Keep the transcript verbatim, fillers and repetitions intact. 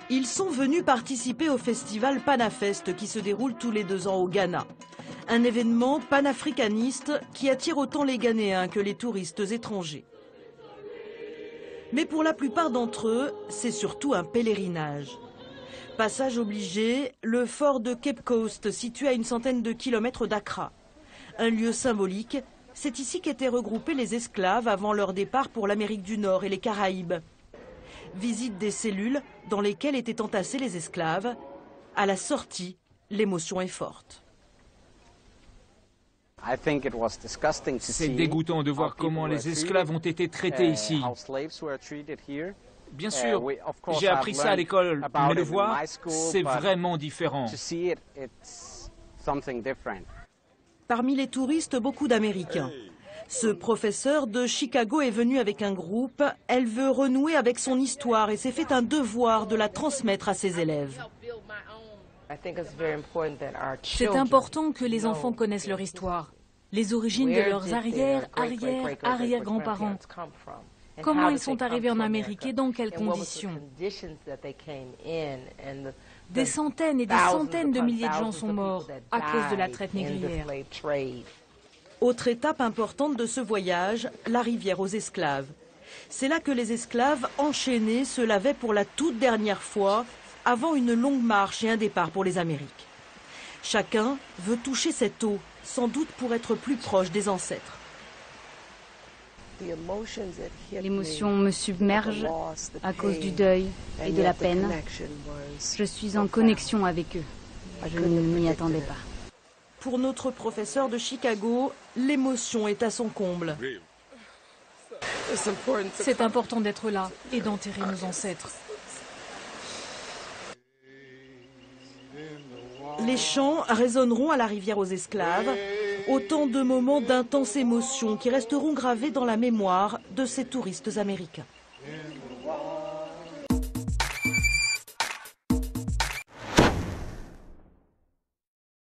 Ils sont venus participer au festival Panafest qui se déroule tous les deux ans au Ghana. Un événement panafricaniste qui attire autant les Ghanéens que les touristes étrangers. Mais pour la plupart d'entre eux, c'est surtout un pèlerinage. Passage obligé, le fort de Cape Coast, situé à une centaine de kilomètres d'Accra. Un lieu symbolique, c'est ici qu'étaient regroupés les esclaves avant leur départ pour l'Amérique du Nord et les Caraïbes. Visite des cellules dans lesquelles étaient entassés les esclaves. À la sortie, l'émotion est forte. C'est dégoûtant de voir comment les esclaves ont été traités ici. Bien sûr, j'ai appris ça à l'école, mais le voir, c'est vraiment différent. Parmi les touristes, beaucoup d'Américains. Ce professeur de Chicago est venu avec un groupe. Elle veut renouer avec son histoire et s'est fait un devoir de la transmettre à ses élèves. C'est important que les enfants connaissent leur histoire, les origines de leurs arrière, arrière, arrière-grands-parents. Comment ils sont arrivés en Amérique et dans quelles conditions? Des centaines et des centaines de milliers de gens sont morts à cause de la traite négrière. Autre étape importante de ce voyage, la rivière aux esclaves. C'est là que les esclaves enchaînés se lavaient pour la toute dernière fois avant une longue marche et un départ pour les Amériques. Chacun veut toucher cette eau, sans doute pour être plus proche des ancêtres. L'émotion me submerge à cause du deuil et de la peine. Je suis en connexion avec eux. Je ne m'y attendais pas. Pour notre professeur de Chicago, l'émotion est à son comble. C'est important d'être là et d'enterrer nos ancêtres. Les chants résonneront à la rivière aux esclaves, autant de moments d'intense émotion qui resteront gravés dans la mémoire de ces touristes américains.